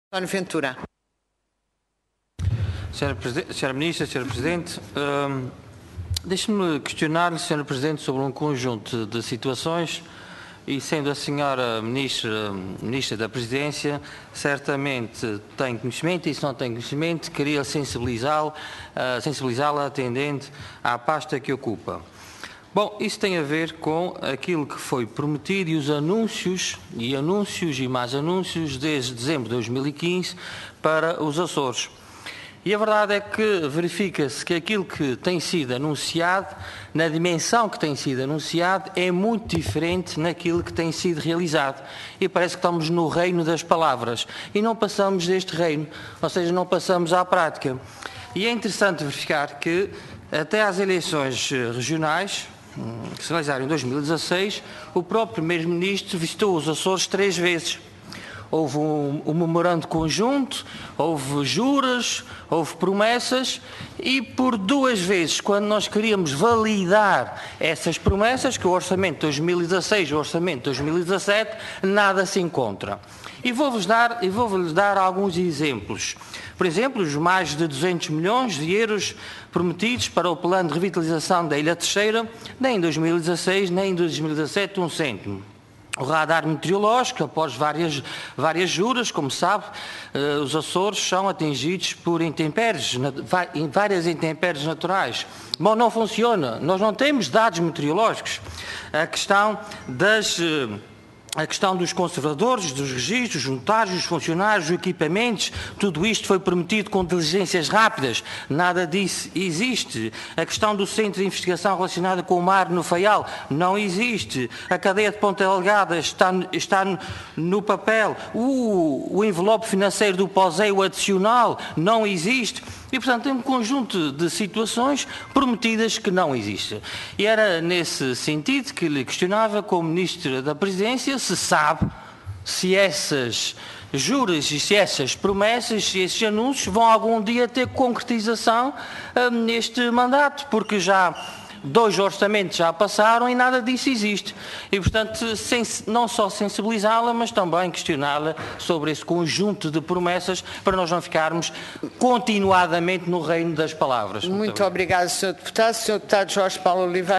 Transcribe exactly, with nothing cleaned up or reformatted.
António Ventura. Senhora, Senhora Ministra, Senhor Presidente, hum, deixe-me questionar-lhe, Senhora Presidente, sobre um conjunto de situações e, sendo a Senhora Ministra, Ministra da Presidência, certamente tem conhecimento e, se não tem conhecimento, queria sensibilizá-la, uh, sensibilizá-la atendente à pasta que ocupa. Bom, isso tem a ver com aquilo que foi prometido e os anúncios, e anúncios e mais anúncios, desde dezembro de dois mil e quinze para os Açores. E a verdade é que verifica-se que aquilo que tem sido anunciado, na dimensão que tem sido anunciado, é muito diferente naquilo que tem sido realizado. E parece que estamos no reino das palavras e não passamos deste reino, ou seja, não passamos à prática. E é interessante verificar que até às eleições regionais, que se realizaram em dois mil e dezasseis, o próprio Primeiro-Ministro visitou os Açores três vezes. Houve um, um memorando conjunto, houve juras, houve promessas e por duas vezes, quando nós queríamos validar essas promessas, que o orçamento de dois mil e dezasseis e o orçamento de dois mil e dezassete, nada se encontra. E vou-vos dar, e vou-vos dar alguns exemplos. Por exemplo, os mais de duzentos milhões de euros prometidos para o plano de revitalização da Ilha Terceira, nem em dois mil e dezasseis, nem em dois mil e dezassete, um cêntimo. O radar meteorológico, após várias, várias juras, como sabe, eh, os Açores são atingidos por intempéries, várias intempéries naturais. Bom, não funciona, nós não temos dados meteorológicos. A questão das... Eh, A questão dos conservadores, dos registros, dos notários, dos funcionários, dos equipamentos, tudo isto foi prometido com diligências rápidas, nada disso existe. A questão do centro de investigação relacionada com o mar no Faial não existe. A cadeia de Ponta Delgada está, está no, no papel. O, o envelope financeiro do POSEI adicional não existe. E, portanto, tem um conjunto de situações prometidas que não existem. E era nesse sentido que lhe questionava, como Ministro da Presidência, se sabe se essas juras e se essas promessas, se esses anúncios vão algum dia ter concretização hum, neste mandato, porque já dois orçamentos já passaram e nada disso existe. E, portanto, não só sensibilizá-la, mas também questioná-la sobre esse conjunto de promessas para nós não ficarmos continuadamente no reino das palavras. Muito, Muito obrigado, senhor Deputado. senhor Deputado Jorge Paulo Oliveira.